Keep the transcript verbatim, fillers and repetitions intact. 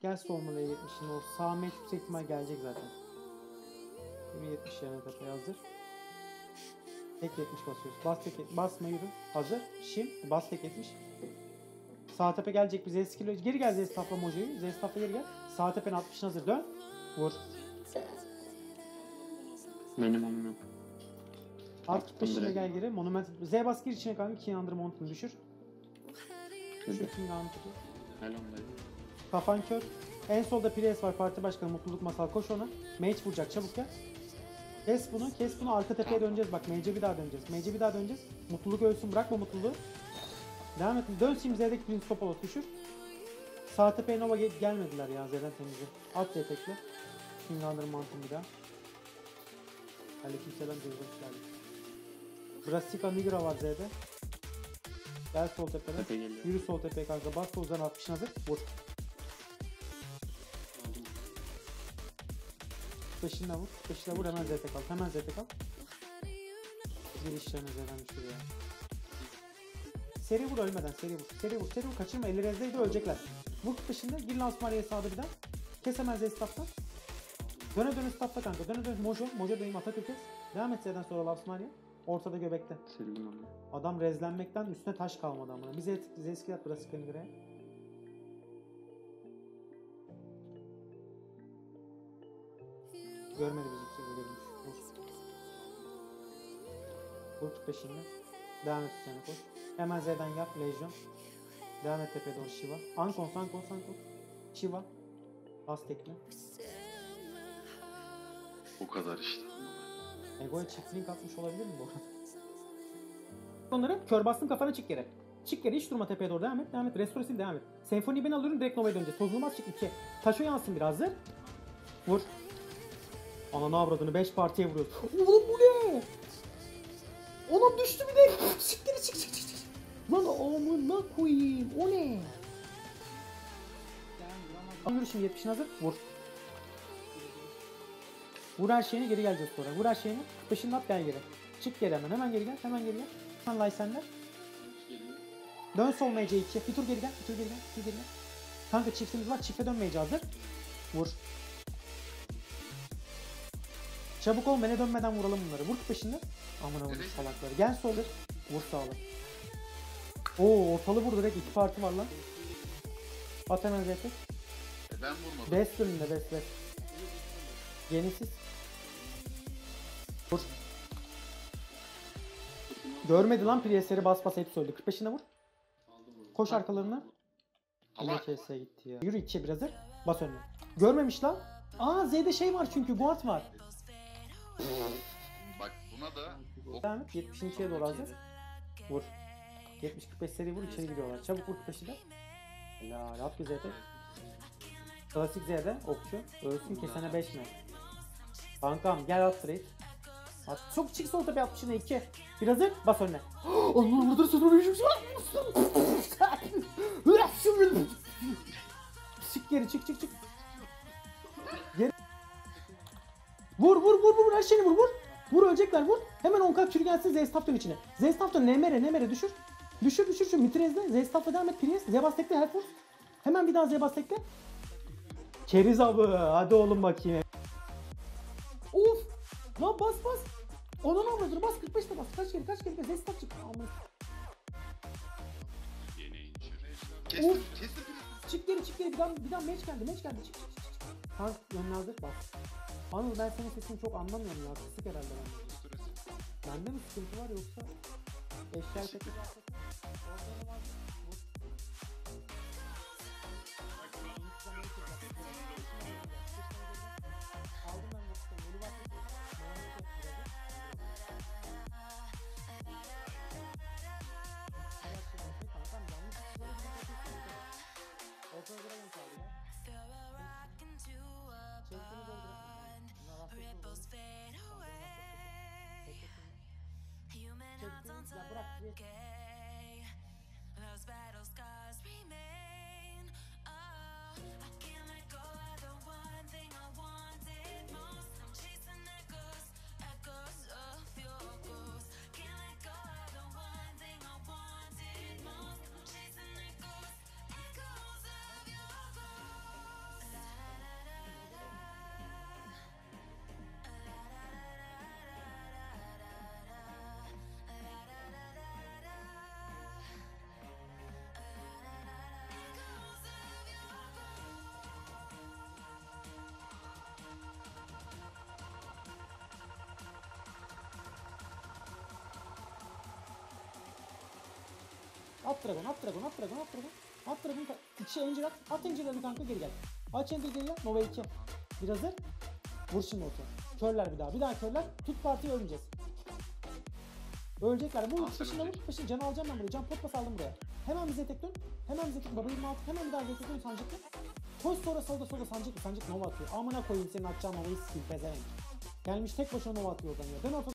Gel solmalı yetmişin o sağ meç yüksek ihtimal gelecek zaten. yirmi yetmiş yerine tepeye hazır. Tek yetmiş basıyoruz. Bas tek basma yürü. Hazır. Şimdi bas tek yetmiş. Sağ tepe gelecek bize eski. Geri gel Zestaf'la Mojo'yu. Zestaf'la geri gel. Sağ tepenin altmışın hazır. Dön. Vur. Benim onun yok. Alt peşine gel geri. Monument. Z bas gir içine kanka. King Under Mountain'ı düşür. Düşür King Under'ı. Helal dayı. Kafan kör. En solda Priest var. Parti başkanı Mutluluk Masal. Koş ona. Mage vuracak. Çabuk gel. Kes bunu. Kes bunu. Arka tepeye döneceğiz. Bak Mage'e bir daha döneceğiz. Mage'e bir daha döneceğiz. Mutluluk ölsün. Bırakma mutluluğu. Devam et. Dön şimdi Z'deki Prince Topal'a düşür. Sağ tepeye Nova gel gelmediler ya Z'den temizle. At Z tekle. King Under Mountain bir daha. Aleykümselam Cezre hoş geldin. Brasika Nigra var Z'de. Gel sol tepeden. Tepe geliyor. Yürü sol tepeye kanka. Bas soldan altmışın hazır. Vur. Peşinden vur. Peşinden vur. Hemen Z'de kal. Hemen Z'de kal. Bir işlerine Z'den düşür ya. Seri vur ölmeden. Seri vur. Seri vur. Seri vur. Kaçırma. Elleri ezdeydi ölecekler. Vur peşinde. Gir Lansmari'ye sağda bir daha. Kes hemen Z staff'tan. Döne döne staff'ta kanka. Döne döne. Mojo. Mojo döneyim. Atakür kes. Devam et Z'den sonra Lansmari'ye. Ortada göbekte. Sildim onu. Adam rezlenmekten üstüne taş kalmadı amına. Bize bize eski at burası Kenigre'ye. Görmedi bizi bizi görmüş. Vur. Vur peşinde. Devam et üstüne koş. Hemen Z'den yap Legion. Devam et tepeye doğru Shiva. Ankon, Ankon, Ankon. Shiva. Bas tekle. O kadar işte. Ego'ya çift link atmış olabilir mi bu arada? Onları kör bastım kafana çık geri. Çık geri hiç durma tepeye doğru devam et. Devam et. Restore sil devam et. Senfoniyi ben alıyorum direkt Nova'ya döneceğiz. Tozulmaz çık iki. Taşo yansın biraz hazır. Vur. Ananı avradını beş partiye vuruyor. Oğlum bu ne? Oğlum düştü bir de. Siktir çık çık çık. Lan amına koyayım. O ne? Yürü şimdi yetmişin hazır. Vur. Vur her şeyine geri geleceğiz sonra. Vur her şeyine. Peşinden at gel geri. Çık geri hemen. Hemen geri gel. Hemen geri gel. Hemen lay sende. Dön sol M C iki. Bir tur geri gel. Bir tur geri gel. Bir tur geri gel. Kanka çiftimiz var. Çifte dönmeyece hazır. Vur. Çabuk ol. Mene dönmeden vuralım bunları. Vur peşinden. Amına vurdu salakları. Gel soldur. Vur sağla. Oo ortalı vur direkt. İki parti var lan. At hemen zetek. E ben vurmadım. Best önünde best best. Yenisiz. Vur. Görmedi lan Priest'leri bas bas hepsi öldü. kırk beşine vur. Koş arkalarına. Allah. K S'ye gitti ya. Yürü ikiye bir hazır. Bas önüne. Görmemiş lan. Aa Z'de şey var çünkü guard var. Bak buna da o Devam et. yetmişin ikiye doğru hazır. Vur. yetmiş kırk beş seri vur içeri giriyorlar. Çabuk vur kırk beşi de. Helal. At bir Z'de. Klasik Z'de okçu. Ölsün kesene beş mi? Kankam gel at trade. At. Çok çık sol tepe altmışına iki. Bir hazır. Bas önüne. Allah burada sonra bir şey var. Çık geri çık çık çık. Geri. Vur vur vur vur her şeyini vur vur. Vur ölecekler vur. Hemen on kalp çürü gelsin Zestaf'tan içine. Zestaf'tan Nemere Nemere düşür. Düşür düşür şu Mitrez'de. Zestaf'la devam et Priest. Zebas tekle help vur. Hemen bir daha Zebas tekle. Keriz abi hadi oğlum bakayım. Of. Lan bas bas. Ona ne olmadır bas kırk beşte bas. Kaç kere kaç kere Zestaf çık. Aman. kestim Of. kestim. Çık geri çık geri bir daha bir daha meç geldi meç geldi çık çık çık çık. Tank önüne hazır bas. Anıl ben senin sesini çok anlamıyorum ya kısık herhalde bende. Bende mi sıkıntı var yoksa eşya tekrar ya bırak Those battle scars remain. Oh, I can't let go of the one thing I wanted most. I'm chasing echoes, echoes of your ghost. Can't let go of the one thing I wanted most. I'm chasing echoes, echoes of your ghost. At dragon, at dragon, at dragon, at dragon. At dragon, iki şey encir at. At encirlerini kanka geri gel. Aç encir geri gel. Nova iki. Bir hazır. Vur şimdi otu. Körler bir daha. Bir daha körler. Tut partiyi ölmeyeceğiz. Ölecekler. Bu Asel peşinde vur. ölecek. Peşinde canı alacağım ben buraya. Can potla aldım buraya. Hemen bize tek dön. Hemen bize tek. Baba yirmi altı. Hemen bir daha bize tek dön sancıklı. Koş sonra solda solda sancıklı. Sancık Nova atıyor. Amına koyayım senin atacağın Nova'yı sil pezevenk. Gelmiş tek başına Nova atıyor oradan ya. Ben ortada